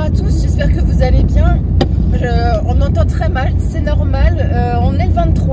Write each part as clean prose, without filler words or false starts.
à tous, j'espère que vous allez bien. On entend très mal, c'est normal. On est le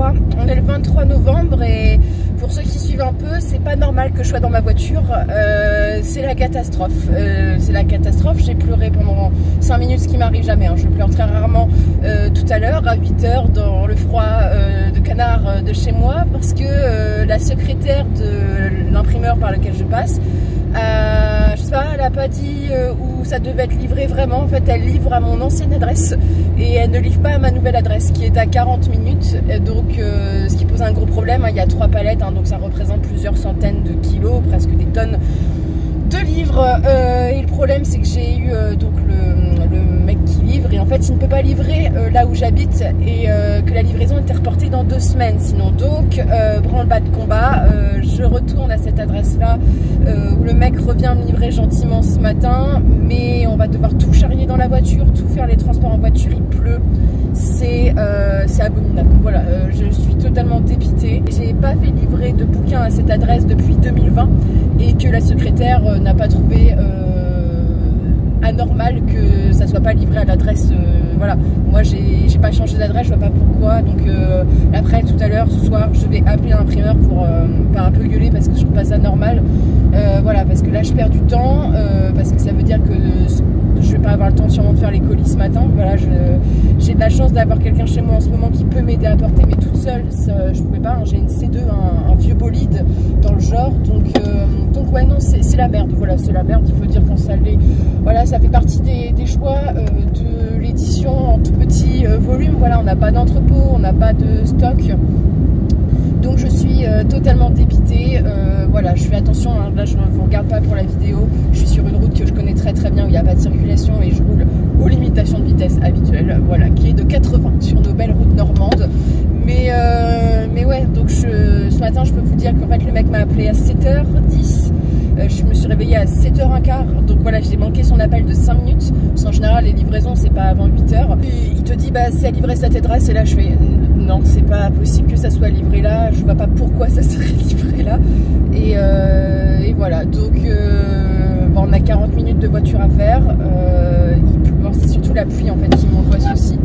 23 novembre et pour ceux qui suivent un peu, c'est pas normal que je sois dans ma voiture. C'est la catastrophe. J'ai pleuré pendant 5 minutes, ce qui m'arrive jamais. Je pleure très rarement tout à l'heure, à 8 h, dans le froid de canard de chez moi, parce que la secrétaire de l'imprimeur par lequel je passe, je sais pas, elle a pas dit où ça devait être livré vraiment. En fait, elle livre à mon ancienne adresse et elle ne livre pas à ma nouvelle adresse qui est à 40 minutes. Donc, ce qui pose un gros problème. Il y a 3 palettes, donc ça représente plusieurs centaines de kilos, presque des tonnes de livres. Et le problème, c'est que j'ai eu donc le mec qui livre et en fait, il ne peut pas livrer là où j'habite et que la livraison était reportée dans 2 semaines. Sinon, donc, branle-bas de combat, je retourne à cette adresse-là où le mec revient me livrer gentiment ce matin, mais on va devoir tout charrier dans la voiture, tout faire les transports en voiture, il pleut, c'est abominable. Voilà, je suis totalement dépitée. J'ai pas fait livrer de bouquins à cette adresse depuis 2020 et que la secrétaire n'a pas trouvé anormal que ça soit pas livré à l'adresse. Voilà, moi j'ai pas changé d'adresse, je vois pas pourquoi. Donc après, tout à l'heure, ce soir, je vais appeler l'imprimeur pour pas un peu gueuler parce que je trouve pas ça normal. Voilà, parce que là je perds du temps, parce que ça veut dire que je vais pas avoir le temps sûrement de faire les colis ce matin. Voilà, j'ai de la chance d'avoir quelqu'un chez moi en ce moment qui peut m'aider à porter, mais toute seule, je pouvais pas. J'ai une C2, un vieux bolide dans le genre, donc ouais, non, c'est la merde. Voilà, c'est la merde, il faut dire qu'on s'allait. Voilà, ça fait partie des choix de l'édition en tout petit volume. Voilà, on n'a pas d'entrepôt, on n'a pas de stock. Donc je suis totalement dépitée. Voilà, je fais attention, là je ne vous regarde pas pour la vidéo. Je suis sur une route que je connais très bien où il n'y a pas de circulation et je roule aux limitations de vitesse habituelles, voilà, qui est de 80 sur nos belles routes normandes. Mais ouais, donc ce matin je peux vous dire qu'en fait le mec m'a appelé à 7 h 10. Je me suis réveillée à 7 h 15, donc voilà, j'ai manqué son appel de 5 minutes. Parce qu'en général, les livraisons, c'est pas avant 8 h. Et il te dit, bah, c'est à livrer cette adresse, et là, je fais, non, c'est pas possible que ça soit livré là, je vois pas pourquoi ça serait livré là. Et voilà, donc, bon, on a 40 minutes de voiture à faire. C'est surtout la pluie, en fait, qui m'angoisse aussi.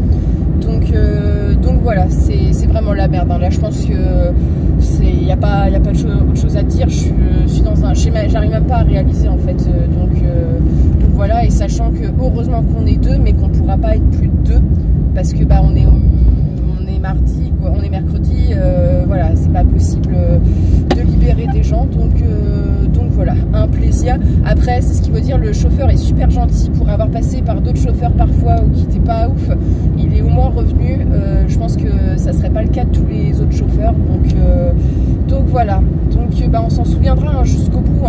Donc voilà, c'est vraiment la merde. Là, je pense que il n'y a pas autre chose à dire. Je suis dans un schéma, j'arrive même pas à réaliser en fait. Donc voilà, et sachant que heureusement qu'on est 2, mais qu'on pourra pas être plus de 2 parce que bah on est mardi, quoi, on est mercredi. Voilà, c'est pas possible de libérer des gens. Donc voilà, un plaisir. Après, c'est ce qu'il veut dire, le chauffeur est super gentil pour avoir passé par d'autres chauffeurs parfois ou qui n'étaient pas ouf. Il est au moins revenu. Je pense que ça serait pas le cas de tous les autres chauffeurs. Donc voilà. Donc bah, on s'en souviendra jusqu'au bout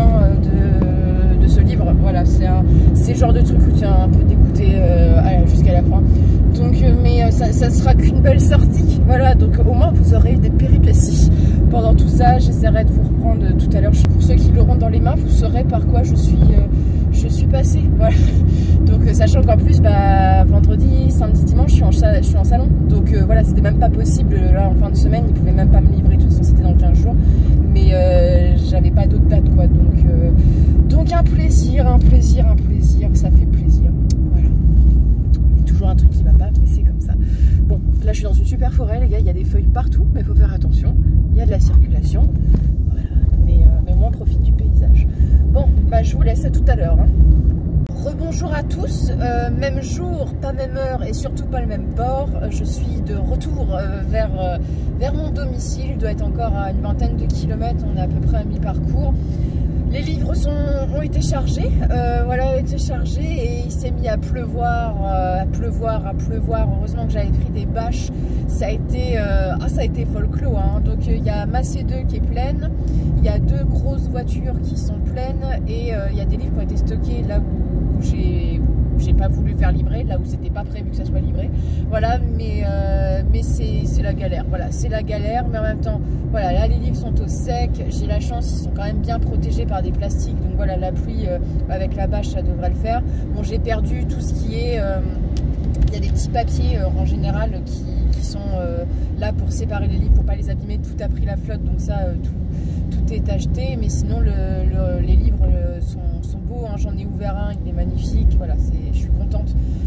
de ce livre. Voilà, c'est le genre de truc où tu es un peu dégoûté jusqu'à la fin. Donc, mais ça sera qu'une belle sortie. Voilà, donc au moins vous aurez des péripéties pendant tout ça. J'essaierai de vous reprendre tout à l'heure. Pour ceux qui l'auront dans les mains, vous saurez par quoi je suis passée. Voilà. Donc sachant qu'en plus, bah, vendredi, samedi, dimanche, je suis en salon. Donc voilà, c'était même pas possible. Là, en fin de semaine, ils pouvaient même pas me livrer. De toute façon, c'était dans 15 jours. Mais j'avais pas d'autres dates, quoi. Donc un plaisir, ça fait plaisir. Voilà. Il y a toujours un truc qui va pas, mais c'est comme ça. Bon, là je suis dans une super forêt, les gars, il y a des feuilles partout, mais il faut faire attention. Il y a de la circulation. Voilà. Mais moi on profite du paysage. Bon, bah je vous laisse à tout à l'heure. Rebonjour à tous, même jour, pas même heure et surtout pas le même port. Je suis de retour vers mon domicile. Il doit être encore à une vingtaine de kilomètres, on est à peu près à mi-parcours. Les livres ont été chargés, voilà, et il s'est mis à pleuvoir. Heureusement que j'avais pris des bâches. Ça a été folklore. Donc il y a ma C2 qui est pleine, il y a 2 grosses voitures qui sont pleines et il y a des livres qui ont été stockés là où j'ai pas voulu faire livrer, là où c'était pas prévu que ça soit livré. Voilà, mais c'est la galère. Voilà, c'est la galère, mais en même temps, voilà, là les livres sont au sec. J'ai la chance, ils sont quand même bien protégés par des plastiques. Donc voilà, la pluie avec la bâche, ça devrait le faire. Bon, j'ai perdu tout ce qui est. Il y a des petits papiers en général qui sont là pour séparer les livres, pour pas les abîmer. Tout a pris la flotte, donc ça, tout est acheté. Mais sinon, les livres sont beaux. J'en ai ouvert un, il est magnifique. Voilà, je suis contente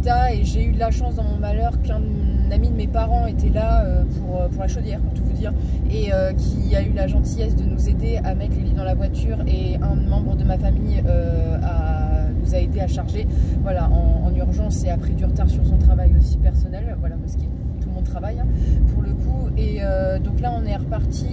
résultat, et j'ai eu de la chance dans mon malheur qu'un ami de mes parents était là pour la chaudière, pour tout vous dire, et qui a eu la gentillesse de nous aider à mettre les livres dans la voiture, et un membre de ma famille nous a aidé à charger, voilà, en urgence, et a pris du retard sur son travail aussi personnel, voilà, parce que tout le monde travaille hein, pour le coup, et donc là on est reparti.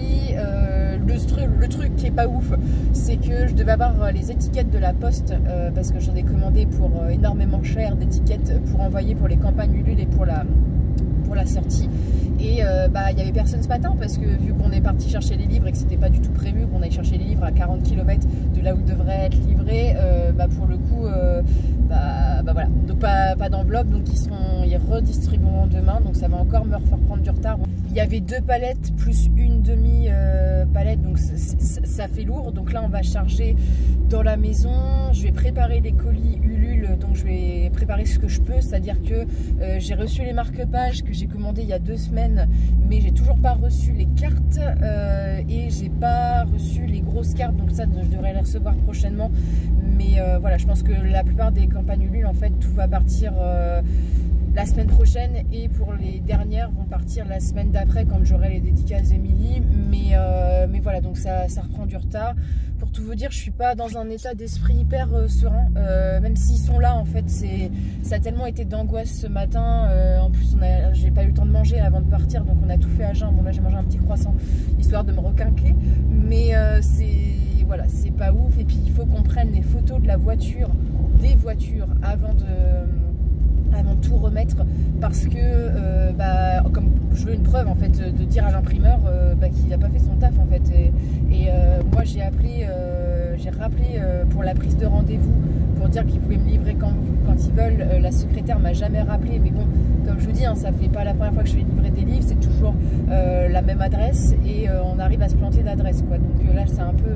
Le truc qui est pas ouf, c'est que je devais avoir les étiquettes de la poste, parce que j'en ai commandé pour énormément cher d'étiquettes pour envoyer pour les campagnes Ulule et pour la sortie, et il y avait personne ce matin, parce que vu qu'on est parti chercher les livres et que c'était pas du tout prévu qu'on aille chercher les livres à 40 km de là où devraient être livrés, pour le coup voilà, donc pas d'enveloppe, donc ils redistribueront demain, donc ça va encore me faire prendre du retard. Il y avait 2 palettes plus une demi palette, donc ça fait lourd, donc là on va charger dans la maison. Je vais préparer les colis Ulule, donc je vais préparer ce que je peux, c'est-à-dire que j'ai reçu les marque-pages que j'ai commandé il y a 2 semaines, mais j'ai toujours pas reçu les cartes, et j'ai pas reçu les grosses cartes, donc ça je devrais les recevoir prochainement. Mais voilà, je pense que la plupart des campagnes Ulule, en fait, tout va partir la semaine prochaine, et pour les dernières vont partir la semaine d'après quand j'aurai les dédicaces d'Emilie. Mais voilà, donc ça reprend du retard. Pour tout vous dire, je suis pas dans un état d'esprit hyper serein, même s'ils sont là, en fait, ça a tellement été d'angoisse ce matin. En plus, j'ai pas eu le temps de manger avant de partir, donc on a tout fait à jeun. Bon, là j'ai mangé un petit croissant histoire de me requinquer, mais voilà, c'est pas ouf. Et puis il faut qu'on prenne les photos de la voiture, des voitures, avant de tout remettre, parce que comme je veux une preuve en fait, de dire à l'imprimeur qu'il n'a pas fait son taf en fait, et moi j'ai rappelé pour la prise de rendez-vous pour dire qu'ils pouvaient me livrer quand ils veulent. La secrétaire m'a jamais rappelé, mais bon, comme je vous dis hein, ça fait pas la première fois que je fais livrer des livres, c'est toujours la même adresse, et on arrive à se planter d'adresse quoi. Donc là c'est un peu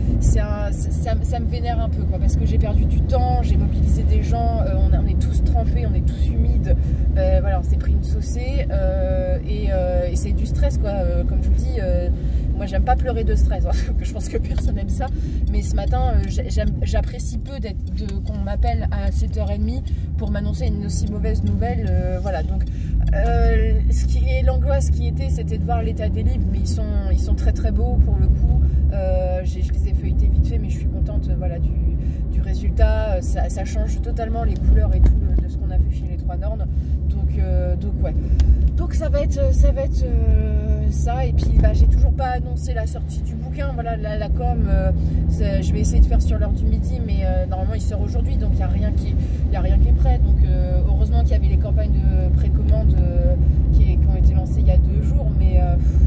ça me vénère un peu quoi, parce que j'ai perdu du temps, j'ai mobilisé des gens, on est tous trempés, on est tous humides, voilà, on s'est pris une saucée, et c'est du stress quoi, comme je vous dis. Moi j'aime pas pleurer de stress, hein, je pense que personne aime ça, mais ce matin j'apprécie peu qu'on m'appelle à 7h30 pour m'annoncer une aussi mauvaise nouvelle, voilà. Donc l'angoisse qui était, c'était de voir l'état des livres, mais ils sont très très beaux pour le coup. Je les ai feuilletés vite fait, mais je suis contente voilà, du résultat. Ça change totalement les couleurs et tout de ce qu'on a fait chez les 3 Nornes, donc ouais, donc ça va être ça. Et puis j'ai toujours pas annoncé la sortie du bouquin, voilà, la com, je vais essayer de faire sur l'heure du midi, mais normalement il sort aujourd'hui, donc il n'y a rien qui est prêt. Donc heureusement qu'il y avait les campagnes de précommande qui ont été lancées il y a 2 jours, mais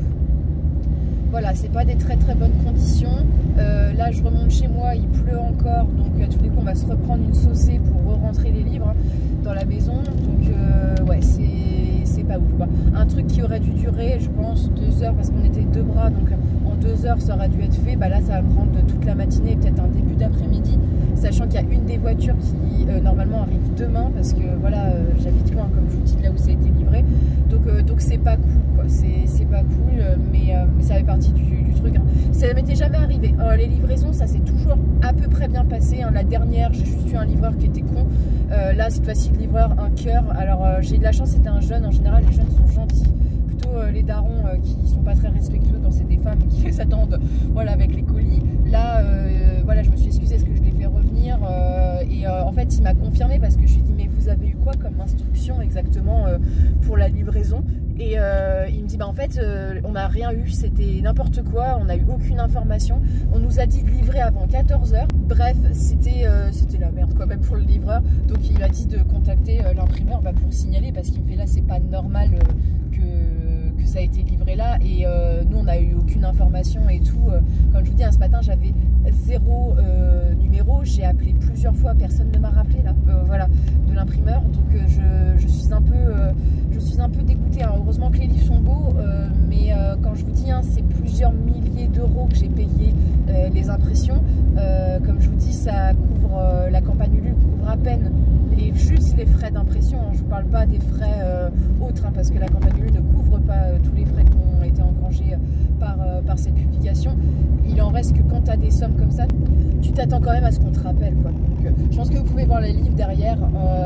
voilà, c'est pas des très très bonnes conditions. Là je remonte chez moi, il pleut encore, donc à tous les coups on va se reprendre une saucée pour re-rentrer les livres hein, dans la maison. Donc ouais, c'est pas ouf quoi. Un truc qui aurait dû durer je pense 2 heures, parce qu'on était 2 bras, donc en 2 heures ça aurait dû être fait, là ça va prendre toute la matinée, peut-être un début d'après-midi, sachant qu'il y a une des voitures qui normalement arrive demain, parce que voilà, j'habite loin comme je vous dis de là où ça a été livré, donc c'est pas cool quoi, c'est pas cool, mais ça fait partie du truc hein. Ça m'était jamais arrivé. Les livraisons, ça s'est toujours à peu près bien passé hein. La dernière, j'ai juste eu un livreur qui était con, là cette fois-ci le livreur un cœur. Alors j'ai eu de la chance, c'était un jeune, en général les jeunes sont gentils, plutôt les darons qui sont pas très respectueux quand c'est des femmes qui s'attendent voilà, avec les colis. Là voilà, je me suis excusée parce que je l'ai fait revenir, et en fait il m'a confirmé, parce que je lui ai dit mais vous avez eu quoi comme instruction exactement pour la livraison, et il me dit en fait on n'a rien eu, c'était n'importe quoi, on n'a eu aucune information, on nous a dit de livrer avant 14 h. Bref, c'était la merde quoi, même pour le livreur. Donc il m'a dit de contacter l'imprimeur pour signaler, parce qu'il me fait là c'est pas normal que ça a été livré là, et nous on n'a eu aucune information et tout. Comme je vous dis, ce matin j'avais 0 numéro, j'ai appelé plusieurs fois, personne ne m'a rappelé là, voilà, de l'imprimeur. Donc je suis un peu dégoûtée hein. Heureusement que les livres sont beaux, mais quand je vous dis hein, c'est plusieurs milliers d'euros que j'ai payé les impressions. Comme je vous dis, ça couvre la campagne Ulule couvre à peine juste les frais d'impression hein. Je vous parle pas des frais autres hein, parce que la campagne Ulule ne couvre pas tous les frais qui ont été engrangés par cette publication. Il en reste que quand tu as des sommes comme ça, tu t'attends quand même à ce qu'on te rappelle quoi. Donc, je pense que vous pouvez voir les livres derrière, voilà,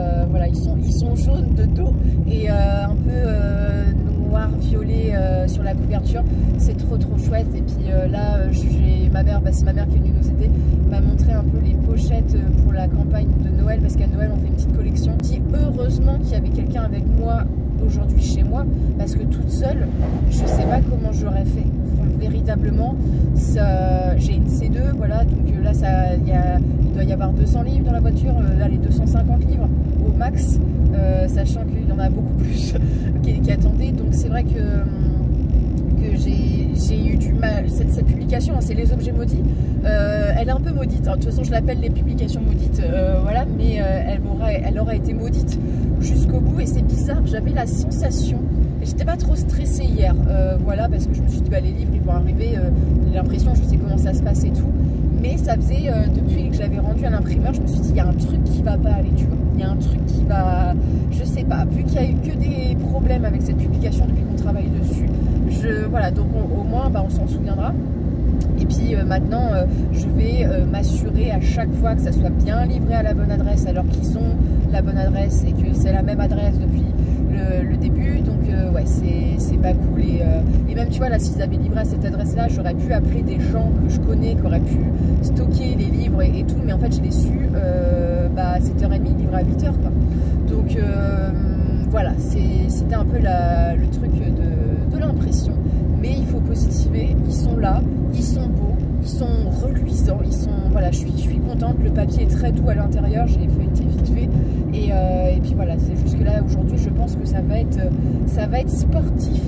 voilà, ils sont jaunes de dos et un peu noir violet sur la couverture. C'est trop chouette. Et puis là j'ai ma mère, c'est ma mère qui est venue nous aider, m'a montré un peu les pochettes pour la campagne de Noël, parce qu'à Noël on fait une petite collection. Je dis heureusement qu'il y avait quelqu'un avec moi aujourd'hui chez moi, parce que toute seule je sais pas comment j'aurais fait. Véritablement, j'ai une C2, voilà, donc là il doit y avoir 200 livres dans la voiture, là les 250 livres au max, sachant qu'il y en a beaucoup plus qui attendaient. Donc c'est vrai que j'ai eu du mal. Cette publication, hein, c'est Les Objets Maudits, elle est un peu maudite, hein. De toute façon je l'appelle les publications maudites, voilà, mais elle aurait été maudite jusqu'au bout. Et c'est bizarre, j'avais la sensation, et j'étais pas trop stressée hier, voilà, parce que je me suis dit bah les livres ils vont arriver, l'impression, je sais comment ça se passe et tout, mais ça faisait depuis que j'avais rendu à l'imprimeur, je me suis dit il y a un truc qui va pas aller, tu vois, il y a un truc qui va, je sais pas, vu qu'il y a eu que des problèmes avec cette publication depuis qu'on travaille dessus, voilà, donc au moins bah, on s'en souviendra. Et puis maintenant je vais m'assurer à chaque fois que ça soit bien livré à la bonne adresse, alors qu'ils ont la bonne adresse et que c'est la même adresse depuis le début. Donc ouais, c'est pas cool. Et même tu vois là, s'ils avaient livré à cette adresse là, j'aurais pu appeler des gens que je connais qui auraient pu stocker les livres et tout, mais en fait je l'ai su à 7h30, livré à 8h quoi. Donc voilà, c'était un peu le truc de l'impression. Mais il faut positiver, ils sont là, ils sont beaux, ils sont reluisants, voilà, je suis contente, le papier est très doux à l'intérieur, j'ai feuilleté vite fait, et puis voilà, c'est juste que là aujourd'hui je pense que ça va être sportif,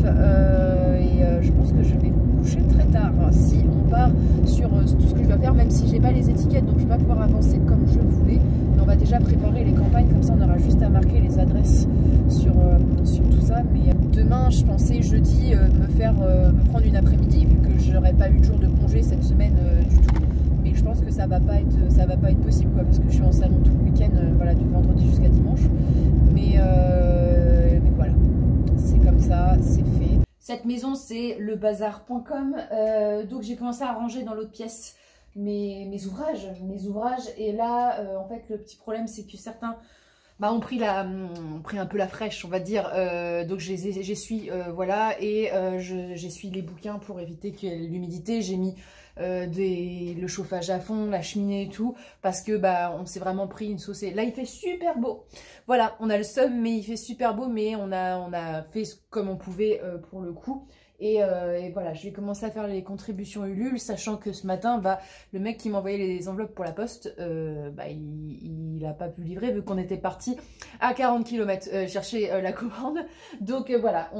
je pense que je vais me coucher très tard si on part sur tout ce que je dois faire, même si j'ai pas les étiquettes, donc je vais pas pouvoir avancer comme je voulais, mais on va déjà préparer les campagnes, comme ça on aura juste à marquer les adresses sur tout ça. Mais demain je pensais jeudi me prendre une après-midi, vu que je n'aurais pas eu de jour de congé cette semaine du tout, mais je pense que ça va pas être possible quoi, parce que je suis en salon tout le week-end, voilà, du vendredi jusqu'à dimanche, mais voilà, c'est comme ça, c'est fait. Cette maison c'est lebazar.com, donc j'ai commencé à ranger dans l'autre pièce mes ouvrages, et là en fait le petit problème c'est que certains ont pris un peu la fraîche, on va dire, donc j'essuie, voilà, et j'essuie les bouquins pour éviter qu'il y ait l'humidité. J'ai mis le chauffage à fond, la cheminée et tout, parce que on s'est vraiment pris une sauce. Là il fait super beau, voilà, on a le seum, mais il fait super beau, mais on a fait comme on pouvait pour le coup. Et voilà, je vais commencer à faire les contributions Ulule, sachant que ce matin, le mec qui m'envoyait les enveloppes pour la poste, il a pas pu livrer vu qu'on était parti à 40 km chercher la commande. Donc voilà,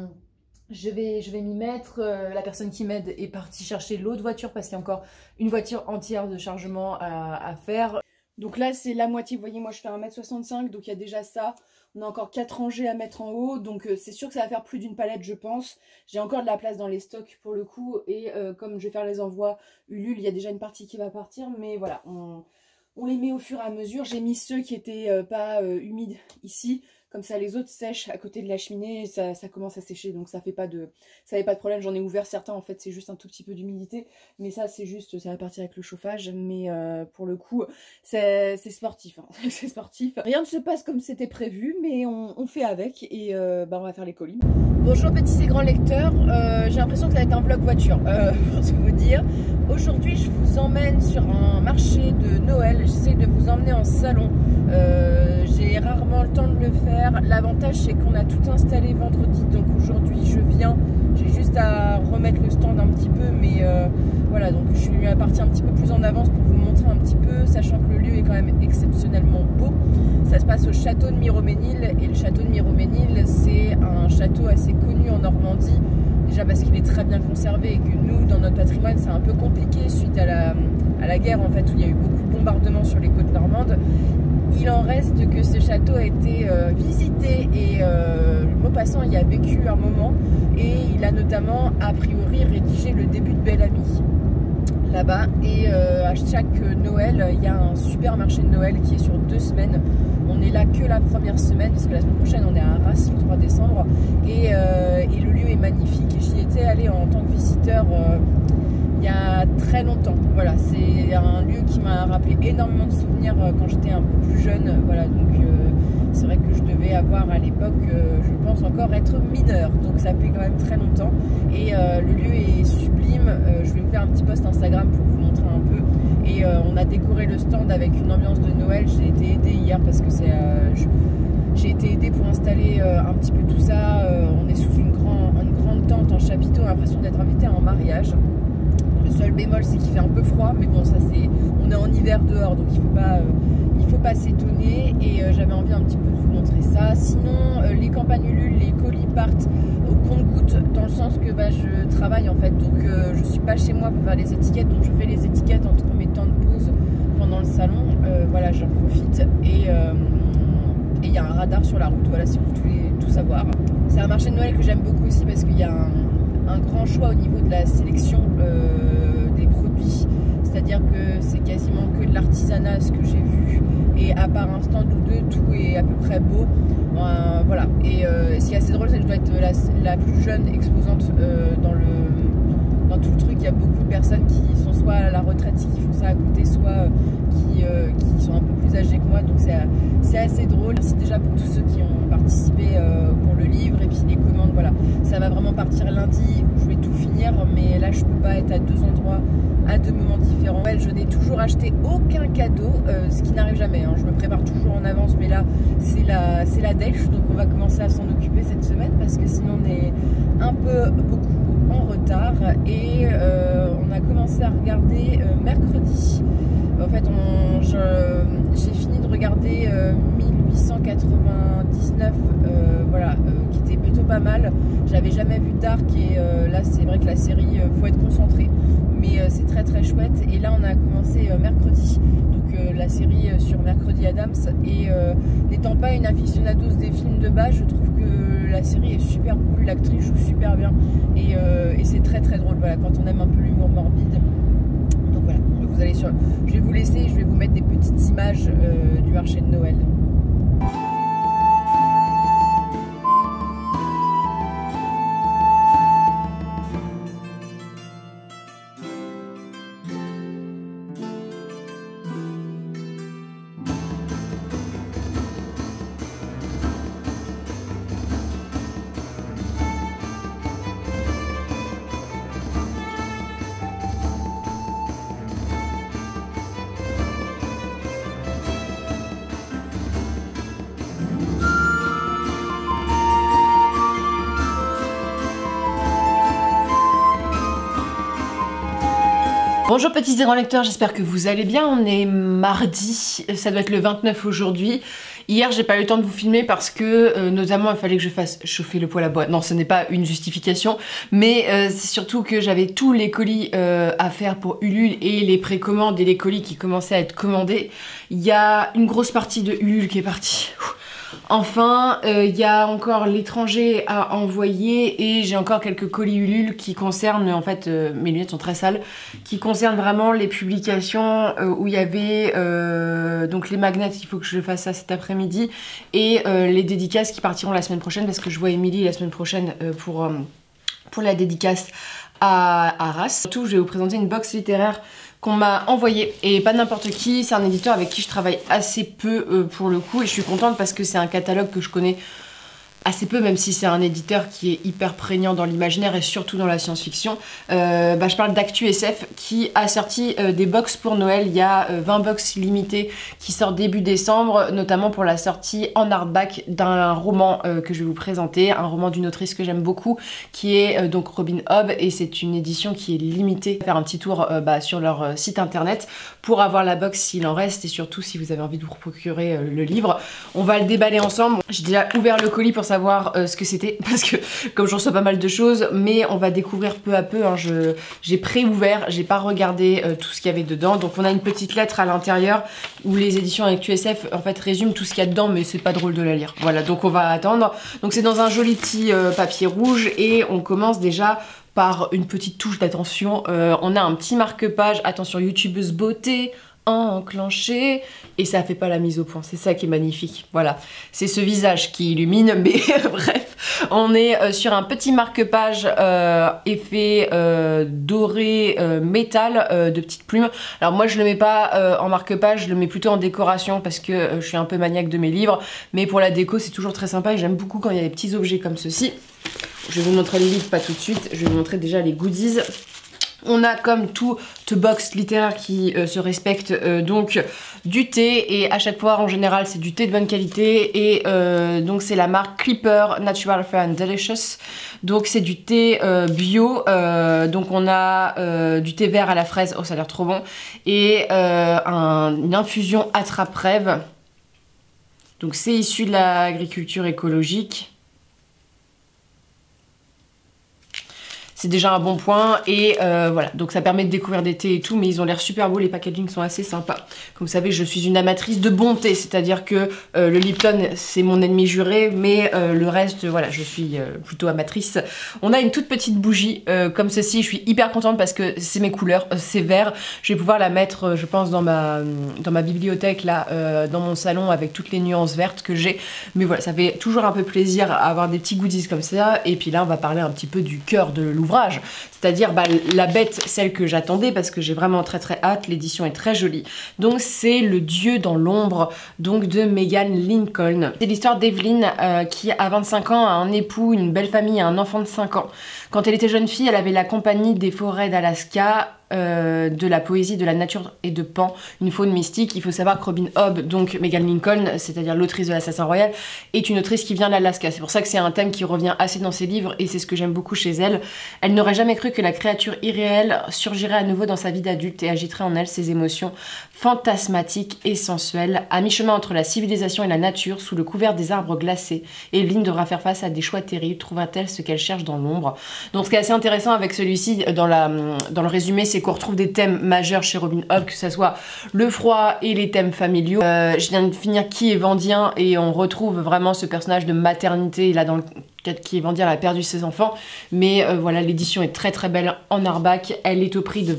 je vais m'y mettre. La personne qui m'aide est partie chercher l'autre voiture parce qu'il y a encore une voiture entière de chargement à faire. Donc là, c'est la moitié. Vous voyez, moi je fais 1m65, donc il y a déjà ça. On a encore 4 rangées à mettre en haut, donc c'est sûr que ça va faire plus d'une palette, je pense. J'ai encore de la place dans les stocks pour le coup, et comme je vais faire les envois Ulule, il y a déjà une partie qui va partir, mais voilà, on les met au fur et à mesure. J'ai mis ceux qui étaient pas humides ici, comme ça les autres sèchent à côté de la cheminée, ça commence à sécher, donc ça n'avait pas de problème. J'en ai ouvert certains, en fait c'est juste un tout petit peu d'humidité, mais ça c'est juste, ça va partir avec le chauffage, mais pour le coup c'est sportif, hein. C'est sportif. Rien ne se passe comme c'était prévu, mais on fait avec, et on va faire les colis. Bonjour petits et grands lecteurs, j'ai l'impression que ça va être un vlog voiture, pour tout vous dire. Aujourd'hui je vous emmène sur un marché de Noël, j'essaie de vous emmener en salon, j'ai rarement le temps de le faire. L'avantage c'est qu'on a tout installé vendredi, donc aujourd'hui je viens, j'ai juste à remettre le stand un petit peu, mais voilà, donc je suis partie un petit peu plus en avance pour vous montrer un petit peu, sachant que le lieu est quand même exceptionnellement beau. Ça se passe au château de Miroménil, et le château de Miroménil c'est un château assez connu en Normandie, déjà parce qu'il est très bien conservé et que nous dans notre patrimoine c'est un peu compliqué suite à la guerre en fait, où il y a eu beaucoup de bombardements sur les côtes normandes. Il en reste que ce château a été visité, et Maupassant y a vécu un moment, et il a notamment a priori rédigé le début de Belle Amie là-bas. Et à chaque Noël il y a un super marché de Noël qui est sur 2 semaines. On est là que la première semaine, parce que la semaine prochaine on est à Arras le 3 décembre, et le lieu est magnifique. J'y étais allée en tant que visiteur il y a très longtemps. Voilà, c'est un lieu qui m'a rappelé énormément de souvenirs quand j'étais un peu plus jeune. Voilà, donc c'est vrai que avoir à l'époque, je pense encore être mineure, donc ça fait quand même très longtemps. Et le lieu est sublime. Je vais vous faire un petit post Instagram pour vous montrer un peu. Et on a décoré le stand avec une ambiance de Noël. J'ai été aidée hier parce que j'ai été aidée pour installer un petit peu tout ça. On est sous une grande tente en chapiteau, l'impression d'être invité à un mariage. Le seul bémol, c'est qu'il fait un peu froid, mais bon, ça c'est, on est en hiver dehors, donc il faut pas s'étonner. Et j'avais envie un petit peu de vous montrer ça. Sinon, les campagnes Ulule, les colis partent au compte-gouttes, dans le sens que je travaille en fait, donc je suis pas chez moi pour faire les étiquettes, donc je fais les étiquettes entre mes temps de pause pendant le salon. Voilà, j'en profite. Et il y a un radar sur la route, voilà, si vous voulez tout savoir. C'est un marché de Noël que j'aime beaucoup aussi parce qu'il y a un grand choix au niveau de la sélection des produits, c'est-à-dire que c'est quasiment que de l'artisanat ce que j'ai vu, et à part un stand ou deux, tout est à peu près beau. Voilà, et ce qui est assez drôle, c'est que je dois être la plus jeune exposante dans tout le truc. Il y a beaucoup de personnes qui sont soit à la retraite, qui font ça à côté, soit qui sont un peu plus âgées que moi, donc c'est assez drôle. Merci déjà pour tous ceux qui ont participé pour le livre, et puis les commandes. Voilà, ça va vraiment partir lundi où je vais tout finir, mais là je peux pas être à deux endroits à deux moments différents. Je n'ai toujours acheté aucun cadeau, ce qui n'arrive jamais, hein. Je me prépare toujours en avance, mais là c'est la dèche, donc on va commencer à s'en occuper cette semaine parce que sinon on est beaucoup en retard. Et on a commencé à regarder mercredi. En fait, j'ai fini de regarder 1899, voilà, qui était plutôt pas mal. J'avais jamais vu Dark, et là c'est vrai que la série, faut être concentré, mais c'est très très chouette. Et là on a commencé mercredi, donc la série sur Mercredi Adams. Et n'étant pas une aficionados des films de base, je trouve que la série est super cool, l'actrice joue super bien, et c'est très très drôle, voilà, quand on aime un peu l'humour morbide. Donc voilà, je vais vous laisser, je vais vous mettre des petites images du marché de Noël. Bonjour petits et grands lecteurs, j'espère que vous allez bien. On est mardi, ça doit être le 29 aujourd'hui. Hier j'ai pas eu le temps de vous filmer parce que notamment il fallait que je fasse chauffer le poêle à bois. Non, ce n'est pas une justification, mais c'est surtout que j'avais tous les colis à faire pour Ulule et les précommandes et les colis qui commençaient à être commandés. Il y a une grosse partie de Ulule qui est partie. Enfin, il y a encore l'étranger à envoyer, et j'ai encore quelques colis Ulule qui concernent, en fait, mes lunettes sont très sales, qui concernent vraiment les publications où il y avait donc les magnets, il faut que je fasse ça cet après-midi, et les dédicaces qui partiront la semaine prochaine, parce que je vois Émilie la semaine prochaine pour la dédicace à Arras. Surtout, je vais vous présenter une box littéraire qu'on m'a envoyé, et pas n'importe qui, c'est un éditeur avec qui je travaille assez peu pour le coup, et je suis contente parce que c'est un catalogue que je connais assez peu, même si c'est un éditeur qui est hyper prégnant dans l'imaginaire et surtout dans la science-fiction. Je parle d'Actu SF qui a sorti des box pour Noël. Il y a 20 box limitées qui sortent début décembre, notamment pour la sortie en hardback d'un roman que je vais vous présenter, un roman d'une autrice que j'aime beaucoup, qui est donc Robin Hobb, et c'est une édition qui est limitée. Faire un petit tour sur leur site internet pour avoir la box s'il en reste, et surtout si vous avez envie de vous procurer le livre. On va le déballer ensemble. J'ai déjà ouvert le colis pour savoir ce que c'était, parce que comme je reçois pas mal de choses, mais on va découvrir peu à peu, hein. J'ai pré-ouvert, j'ai pas regardé tout ce qu'il y avait dedans. Donc on a une petite lettre à l'intérieur où les éditions avec QSF en fait résument tout ce qu'il y a dedans, mais c'est pas drôle de la lire. Voilà, donc on va attendre. Donc c'est dans un joli petit papier rouge, et on commence déjà par une petite touche d'attention. On a un petit marque-page, attention youtubeuse beauté, enclenché, et ça fait pas la mise au point, c'est ça qui est magnifique. Voilà, c'est ce visage qui illumine, mais bref, On est sur un petit marque-page effet doré métal de petites plumes. Alors moi je le mets pas en marque-page, je le mets plutôt en décoration parce que je suis un peu maniaque de mes livres. Mais pour la déco c'est toujours très sympa et j'aime beaucoup quand il y a des petits objets comme ceci. Je vais vous montrer les livres, pas tout de suite, je vais vous montrer déjà les goodies. On a comme toute box littéraire qui se respecte donc du thé et à chaque fois en général c'est du thé de bonne qualité et donc c'est la marque Clipper Natural Fair and Delicious. Donc c'est du thé bio, donc on a du thé vert à la fraise, oh ça a l'air trop bon, et une infusion attrape-rêve. Donc c'est issu de l'agriculture écologique. C'est déjà un bon point et voilà, donc ça permet de découvrir des thés et tout, mais ils ont l'air super beaux, les packagings sont assez sympas. Comme vous savez, je suis une amatrice de bon thé, c'est-à-dire que le Lipton c'est mon ennemi juré, mais le reste, voilà, je suis plutôt amatrice. On a une toute petite bougie comme ceci, je suis hyper contente parce que c'est mes couleurs, c'est vert. Je vais pouvoir la mettre, je pense, dans ma bibliothèque, là, dans mon salon, avec toutes les nuances vertes que j'ai. Mais voilà, ça fait toujours un peu plaisir à avoir des petits goodies comme ça. Et puis là, on va parler un petit peu du cœur de l'ouvrage. C'est-à-dire la bête, celle que j'attendais parce que j'ai vraiment très hâte, l'édition est très jolie. Donc c'est Le Dieu dans l'ombre, donc de Megan Lincoln. C'est l'histoire d'Evelyn qui à 25 ans a un époux, une belle famille et un enfant de 5 ans. Quand elle était jeune fille, elle avait la compagnie des forêts d'Alaska, de la poésie, de la nature et de Pan, une faune mystique. Il faut savoir que Robin Hobb, donc Megan Lincoln, c'est-à-dire l'autrice de l'Assassin Royal, est une autrice qui vient de l'Alaska. C'est pour ça que c'est un thème qui revient assez dans ses livres et c'est ce que j'aime beaucoup chez elle. Elle n'aurait jamais cru que la créature irréelle surgirait à nouveau dans sa vie d'adulte et agiterait en elle ses émotions fantasmatiques et sensuelles. À mi-chemin entre la civilisation et la nature, sous le couvert des arbres glacés, Evelyn devra faire face à des choix terribles. Trouvera-t-elle ce qu'elle cherche dans l'ombre? Donc ce qui est assez intéressant avec celui-ci, dans le résumé, c'est qu'on retrouve des thèmes majeurs chez Robin Hobb, que ce soit le froid et les thèmes familiaux. Je viens de finir Qui est Vendien et on retrouve vraiment ce personnage de maternité. Là, dans le cas de Qui est Vendien, elle a perdu ses enfants. Mais voilà, l'édition est très belle en hardback. Elle est au prix de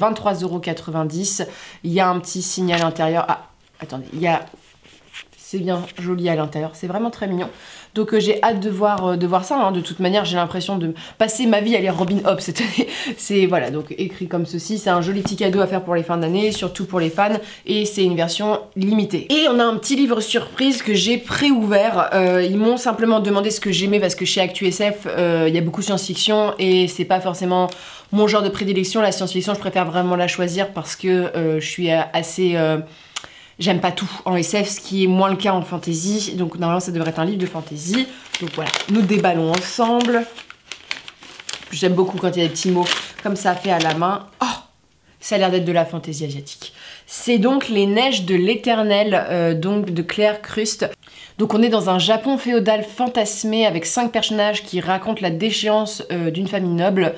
23,90 €. Il y a un petit signe à l'intérieur. Ah, attendez, il y a... C'est bien joli à l'intérieur, c'est vraiment très mignon. Donc j'ai hâte de voir ça, hein. De toute manière j'ai l'impression de passer ma vie à lire Robin Hobb cette année. C'est voilà, donc écrit comme ceci, c'est un joli petit cadeau à faire pour les fins d'année, surtout pour les fans, et c'est une version limitée. Et on a un petit livre surprise que j'ai pré-ouvert. Ils m'ont simplement demandé ce que j'aimais parce que chez ActuSF il y a beaucoup de science-fiction et c'est pas forcément mon genre de prédilection. La science-fiction je préfère vraiment la choisir parce que je suis assez... J'aime pas tout en SF, ce qui est moins le cas en fantasy. Donc normalement ça devrait être un livre de fantasy. Donc voilà, nous déballons ensemble. J'aime beaucoup quand il y a des petits mots comme ça fait à la main. Oh, ça a l'air d'être de la fantasy asiatique. C'est donc Les Neiges de l'Éternel, donc de Claire Krust. Donc on est dans un Japon féodal fantasmé avec 5 personnages qui racontent la déchéance d'une famille noble.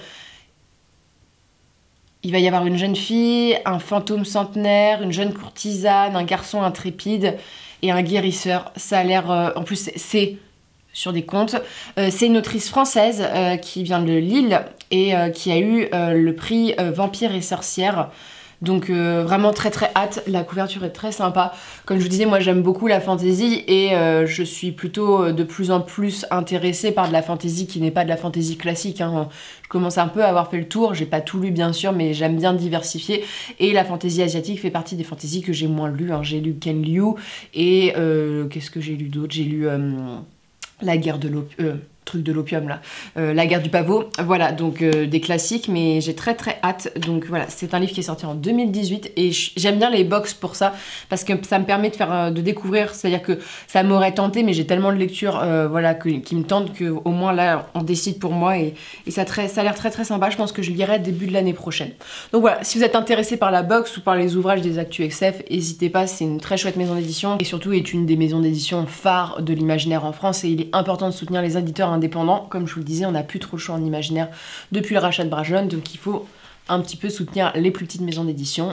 Il va y avoir une jeune fille, un fantôme centenaire, une jeune courtisane, un garçon intrépide et un guérisseur. Ça a l'air... en plus, c'est sur des contes. C'est une autrice française qui vient de Lille et qui a eu le prix Vampire et Sorcière. Donc vraiment très hâte, la couverture est très sympa. Comme je vous disais, moi j'aime beaucoup la fantasy et je suis plutôt de plus en plus intéressée par de la fantasy qui n'est pas de la fantasy classique, hein. Je commence un peu à avoir fait le tour, j'ai pas tout lu bien sûr, mais j'aime bien diversifier. Et la fantasy asiatique fait partie des fantaisies que j'ai moins lues, hein. J'ai lu Ken Liu et qu'est-ce que j'ai lu d'autre? J'ai lu La guerre de l'opium... truc de l'opium là, La guerre du pavot, voilà, donc des classiques, mais j'ai très hâte. Donc voilà, c'est un livre qui est sorti en 2018 et j'aime bien les box pour ça, parce que ça me permet de découvrir, c'est-à-dire que ça m'aurait tenté, mais j'ai tellement de lectures voilà, qui me tentent qu'au moins là, on décide pour moi et ça a l'air très sympa. Je pense que je lirai début de l'année prochaine. Donc voilà, si vous êtes intéressé par la box ou par les ouvrages des ActuSF, n'hésitez pas, c'est une très chouette maison d'édition et surtout est une des maisons d'édition phares de l'imaginaire en France et il est important de soutenir les éditeurs indépendants. Comme je vous le disais, on n'a plus trop le choix en imaginaire depuis le rachat de Brajlon, donc il faut un petit peu soutenir les plus petites maisons d'édition.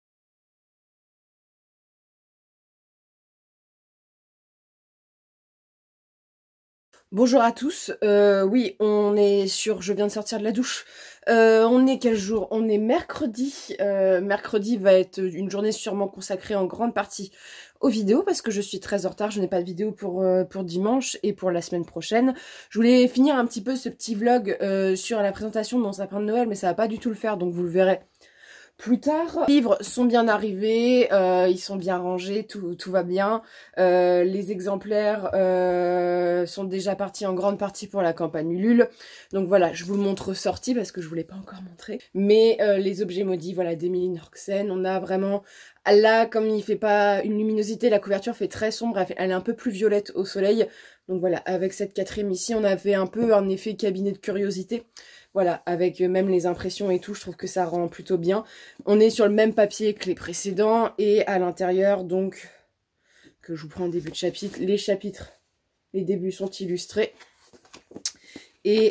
Bonjour à tous, oui on est sur, je viens de sortir de la douche, on est quel jour? On est mercredi, mercredi va être une journée sûrement consacrée en grande partie aux vidéos parce que je suis très en retard. Je n'ai pas de vidéo pour dimanche et pour la semaine prochaine. Je voulais finir un petit peu ce petit vlog sur la présentation de mon sapin de Noël, mais ça va pas du tout le faire, donc vous le verrez plus tard. Les livres sont bien arrivés, ils sont bien rangés, tout va bien. Les exemplaires sont déjà partis en grande partie pour la campagne Ulule. Donc voilà, je vous le montre sorti parce que je vous l'ai pas encore montré. Mais les objets maudits, voilà, d'Emily Norxen. On a vraiment, là, comme il fait pas une luminosité, la couverture fait très sombre, elle est un peu plus violette au soleil. Donc voilà, avec cette 4e ici, on avait un peu un effet cabinet de curiosité. Voilà, avec même les impressions et tout, je trouve que ça rend plutôt bien. On est sur le même papier que les précédents et à l'intérieur, donc, que je vous prends en début de chapitre, les débuts sont illustrés. Et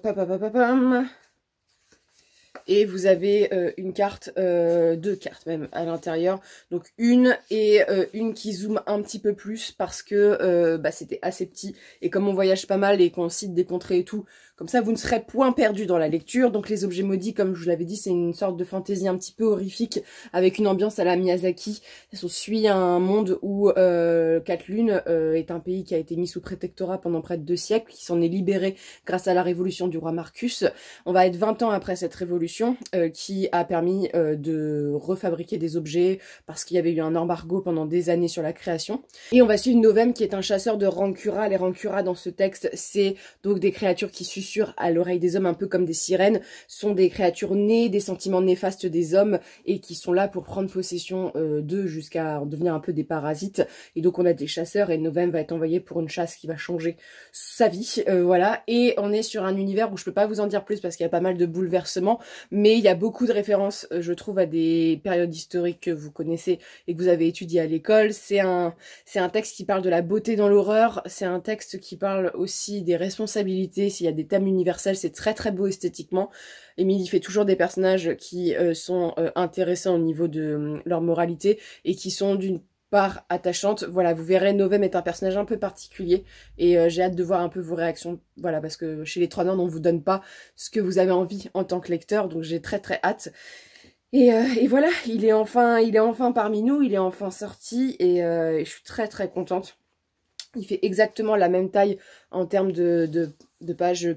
et vous avez une carte, 2 cartes même à l'intérieur. Donc une et une qui zoome un petit peu plus parce que c'était assez petit. Et comme on voyage pas mal et qu'on cite des contrées et tout, comme ça vous ne serez point perdu dans la lecture. Donc les objets maudits, comme je vous l'avais dit, c'est une sorte de fantaisie un petit peu horrifique avec une ambiance à la Miyazaki. On suit un monde où Kowloon est un pays qui a été mis sous protectorat pendant près de 2 siècles, qui s'en est libéré grâce à la révolution du roi Marcus. On va être 20 ans après cette révolution qui a permis de refabriquer des objets parce qu'il y avait eu un embargo pendant des années sur la création. Et on va suivre Novem qui est un chasseur de Rancura. Les Rancura dans ce texte, c'est donc des créatures qui susurrent à l'oreille des hommes un peu comme des sirènes, sont des créatures nées des sentiments néfastes des hommes et qui sont là pour prendre possession d'eux jusqu'à devenir un peu des parasites. Et donc on a des chasseurs et Novem va être envoyé pour une chasse qui va changer sa vie, voilà. Et on est sur un univers où je peux pas vous en dire plus parce qu'il y a pas mal de bouleversements, mais il y a beaucoup de références, je trouve, à des périodes historiques que vous connaissez et que vous avez étudiées à l'école. C'est un texte qui parle de la beauté dans l'horreur, c'est un texte qui parle aussi des responsabilités, s'il y a des thèmes universels, c'est très très beau esthétiquement. Émilie fait toujours des personnages qui sont intéressants au niveau de leur moralité et qui sont d'une part attachante. Voilà, vous verrez, Novem est un personnage un peu particulier et j'ai hâte de voir un peu vos réactions, voilà, parce que chez les 3 Nains, on ne vous donne pas ce que vous avez envie en tant que lecteur, donc j'ai très très hâte. Et voilà, il est enfin parmi nous, il est enfin sorti et je suis très très contente. Il fait exactement la même taille en termes de pages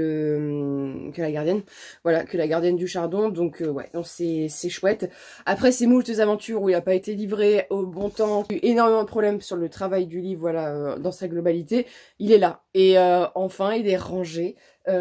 que la gardienne. Voilà, que la gardienne du Chardon. Donc ouais, c'est chouette. Après ces moultes aventures où il n'a pas été livré au bon temps, il y a eu énormément de problèmes sur le travail du livre, voilà, dans sa globalité, il est là. Et enfin, il est rangé.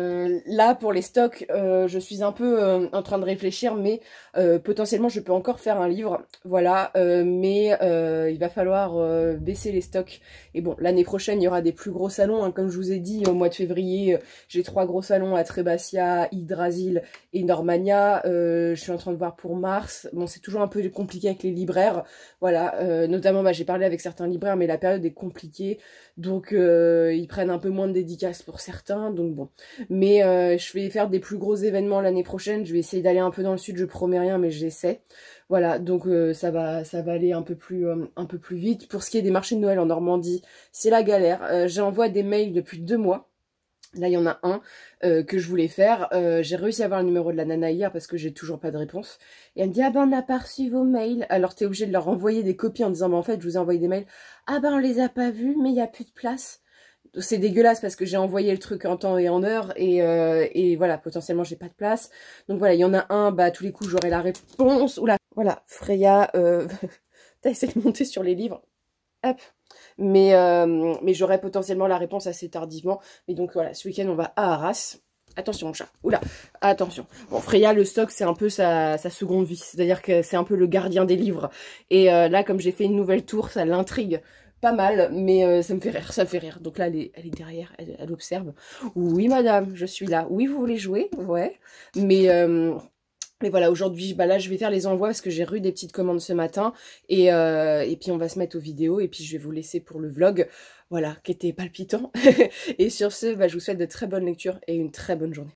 Là pour les stocks, je suis un peu en train de réfléchir, mais potentiellement je peux encore faire un livre, voilà, mais il va falloir baisser les stocks. Et bon, l'année prochaine il y aura des plus gros salons, hein, comme je vous ai dit, au mois de février j'ai 3 gros salons à Trébasia, Yggdrasil et Normania. Je suis en train de voir pour mars. Bon, c'est toujours un peu compliqué avec les libraires, voilà, notamment j'ai parlé avec certains libraires, mais la période est compliquée, donc ils prennent un peu moins de dédicaces pour certains, donc bon. Mais je vais faire des plus gros événements l'année prochaine. Je vais essayer d'aller un peu dans le sud, je promets rien, mais j'essaie. Voilà, donc ça va aller un peu plus vite. Pour ce qui est des marchés de Noël en Normandie, c'est la galère. J'envoie des mails depuis 2 mois. Là, il y en a un que je voulais faire. J'ai réussi à avoir le numéro de la nana hier parce que j'ai toujours pas de réponse. Et elle me dit, ah ben on n'a pas reçu vos mails. Alors t'es obligé de leur envoyer des copies en disant, bah en fait je vous ai envoyé des mails. Ah ben on les a pas vus, mais il n'y a plus de place. C'est dégueulasse parce que j'ai envoyé le truc en temps et en heure et voilà, potentiellement j'ai pas de place. Donc voilà, il y en a un, bah tous les coups j'aurai la réponse. Oula, voilà, Freya, t'as essayé de monter sur les livres. Hop. Mais j'aurai potentiellement la réponse assez tardivement. Mais donc voilà, ce week-end on va à Arras. Attention mon chat, oula, attention. Bon, Freya, le stock, c'est un peu sa seconde vie. C'est-à-dire que c'est un peu le gardien des livres. Et là, comme j'ai fait une nouvelle tour, ça l'intrigue pas mal, mais ça me fait rire, ça me fait rire. Donc là, elle est derrière, elle observe. Oui, madame, je suis là. Oui, vous voulez jouer? Ouais. Mais voilà, aujourd'hui, bah là, je vais faire les envois parce que j'ai reçu des petites commandes ce matin. Et puis, on va se mettre aux vidéos. Et puis, je vais vous laisser pour le vlog. Voilà, qui était palpitant. Et sur ce, bah, je vous souhaite de très bonnes lectures et une très bonne journée.